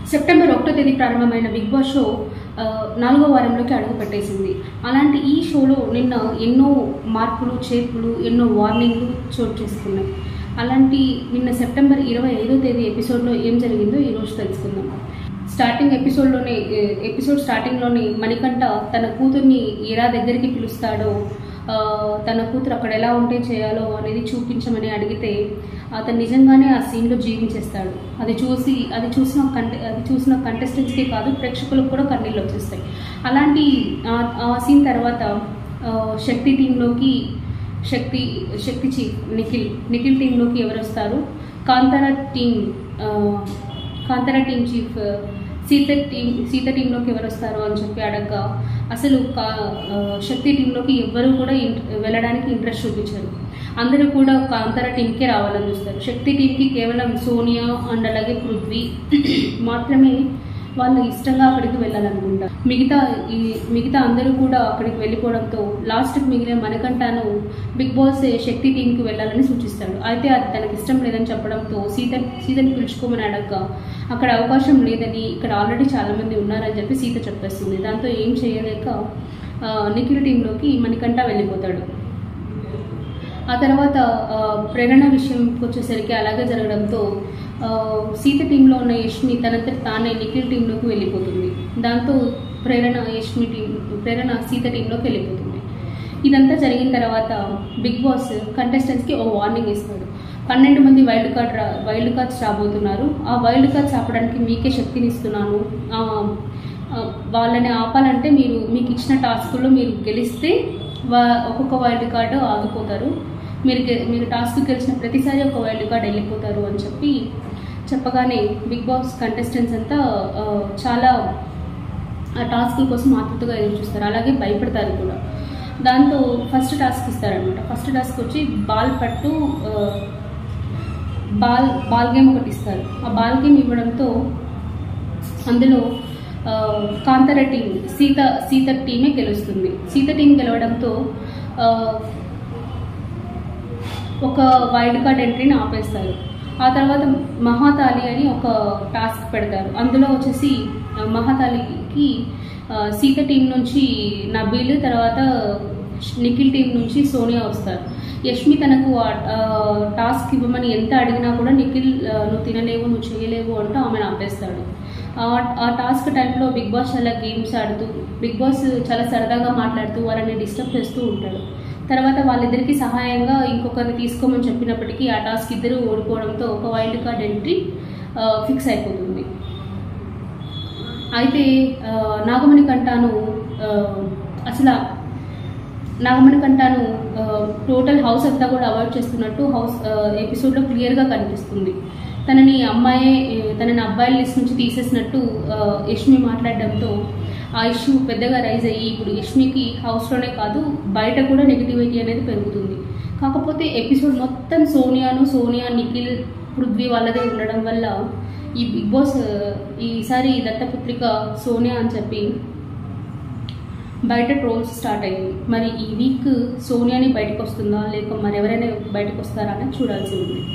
September 1వ తేదీ ప్రారంభమైన బిగ్ బాస్ షో 4వ వారంలోకి అడుగు పెట్టేసింది. అలాంటి ఈ షోలో నిన్న ఎన్నో మార్పులు చేర్పులు, ఎన్నో వార్నింగ్లు చోటు చేసుకున్నాయి. అలాంటి నిన్న సెప్టెంబర్ 25వ తేదీ ఎపిసోడ్లో ఏం జరిగిందో ఈరోజు తెలుసుకుందాం. ఎపిసోడ్ స్టార్టింగ్లోనే మణికంఠ తన కూతుర్ని ఎలా దగ్గరికి పిలుస్తాడో, తన కూతురు అక్కడ ఎలా ఉంటే చేయాలో అనేది చూపించమని అడిగితే అతను నిజంగానే ఆ సీన్లో జీవించేస్తాడు. అది చూసిన కంటెస్టెంట్స్కే కాదు, ప్రేక్షకులకు కూడా కన్నీళ్ళు వచ్చేస్తాయి. అలాంటి ఆ సీన్ తర్వాత శక్తి టీంలోకి శక్తి చీఫ్ నిఖిల్ టీంలోకి ఎవరు వస్తారు, కాంతారా టీం చీఫ్ సీత టీంలోకి ఎవరు వస్తారు అని చెప్పి అడగగా అసలు శక్తి టీంలోకి ఎవ్వరూ కూడా వెళ్ళడానికి ఇంట్రెస్ట్ చూపించారు. అందరూ కూడా కాంతారా టీంకే రావాలని చూస్తారు. శక్తి టీంకి కేవలం సోనియా అండ్ అలాగే పృథ్వీ మాత్రమే వాళ్ళు ఇష్టంగా అక్కడికి వెళ్ళాలనుకుంటారు. మిగతా అందరూ కూడా అక్కడికి వెళ్ళిపోవడంతో లాస్ట్కి మిగిలిన మణికంఠను బిగ్ బాస్ శక్తి టీంకి వెళ్ళాలని సూచిస్తాడు. అయితే అది తనకి ఇష్టం లేదని చెప్పడంతో సీతని పిలుచుకోమని అడగగా అక్కడ అవకాశం లేదని, ఇక్కడ ఆల్రెడీ చాలామంది ఉన్నారని చెప్పి సీత చెప్పేస్తుంది. దాంతో ఏం చేయలేక నిఖిల్ టీంలోకి మణికంఠ వెళ్ళిపోతాడు. ఆ తర్వాత ప్రేరణ విషయంకి వచ్చేసరికి అలాగే జరగడంతో సీత టీంలో ఉన్న యష్మి తనంతట తానే నిఖిల్ టీంలోకి వెళ్ళిపోతుంది. దాంతో ప్రేరణ సీత టీంలోకి వెళ్ళిపోతుంది. ఇదంతా జరిగిన తర్వాత బిగ్ బాస్ కంటెస్టెంట్స్కి ఓ వార్నింగ్ ఇస్తాడు. 12 మంది వైల్డ్ కార్డ్స్ రాబోతున్నారు. ఆ వైల్డ్ కార్డ్స్ ఆపడానికి మీకే శక్తిని ఇస్తున్నాను. వాళ్ళని ఆపాలంటే మీకు ఇచ్చిన టాస్కుల్లో మీరు గెలిస్తే ఒక్కొక్క వైల్డ్ కార్డు ఆగిపోతారు. మీరు టాస్క్ గెలిచిన ప్రతిసారి ఒక వైల్డ్ కార్డ్ వెళ్ళిపోతారు అని చెప్పగానే బిగ్ బాస్ కంటెస్టెంట్స్ అంతా చాలా ఆ టాస్క్ కోసం ఆతృతగా ఎదురు చూస్తారు, అలాగే భయపడతారు కూడా. దాంతో ఫస్ట్ టాస్క్ ఇస్తారనమాట. ఫస్ట్ టాస్క్ వచ్చి బాల్ గేమ్ ఒకటి ఇస్తారు. ఆ బాల్ గేమ్ ఇవ్వడంతో అందులో కాంతారా టీం సీత టీమే గెలుస్తుంది. సీత టీం గెలవడంతో ఒక వైల్డ్ కార్డ్ ఎంట్రీని ఆపేస్తారు. ఆ తర్వాత మహాతాలి అని ఒక టాస్క్ పెడతారు. అందులో వచ్చేసి మహాతాలికి సీత టీం నుంచి నబీల్, తర్వాత నిఖిల్ టీం నుంచి సోనియా వస్తారు. యష్మి తనకు టాస్క్ ఇవ్వమని ఎంత అడిగినా కూడా నిఖిల్ నువ్వు తినలేవు, నువ్వు చేయలేవు అంటూ ఆమెను ఆపేస్తాడు. ఆ టాస్క్ టైంలో బిగ్ బాస్ చాలా గేమ్స్ ఆడుతూ, బిగ్ బాస్ చాలా సరదాగా మాట్లాడుతూ వాళ్ళని డిస్టర్బ్ చేస్తూ ఉంటాడు. తర్వాత వాళ్ళిద్దరికీ సహాయంగా ఇంకొకరిని తీసుకోమని చెప్పినప్పటికీ ఆ టాస్క్ ఇద్దరు ఓడిపోవడంతో ఒక వైల్డ్ కార్డ్ ఎంట్రీ ఫిక్స్ అయిపోతుంది. అయితే నాగమణికంఠను టోటల్ హౌస్ అంతా కూడా అవాయిడ్ చేస్తున్నట్టు ఎపిసోడ్లో క్లియర్గా కనిపిస్తుంది. తనని అబ్బాయిల లిస్ట్ నుంచి తీసేసినట్టు యష్మి మాట్లాడడంతో ఆ ఇష్యూ పెద్దగా రైజ్ అయ్యి ఇప్పుడు యష్మికి హౌస్లోనే కాదు బయట కూడా నెగిటివిటీ అనేది పెరుగుతుంది. కాకపోతే ఎపిసోడ్ మొత్తం సోనియా నిఖిల్ పృథ్వీ వాళ్ళదే ఉండడం వల్ల ఈ బిగ్ బాస్ ఈసారి దత్తపుత్రిక సోనియా అని చెప్పి బయట ట్రోల్స్ స్టార్ట్ అయ్యింది. మరి ఈ వీక్ సోనియాని బయటకు వస్తుందా లేక మరెవరైనా బయటకు వస్తారా అనేది చూడాల్సి ఉంది.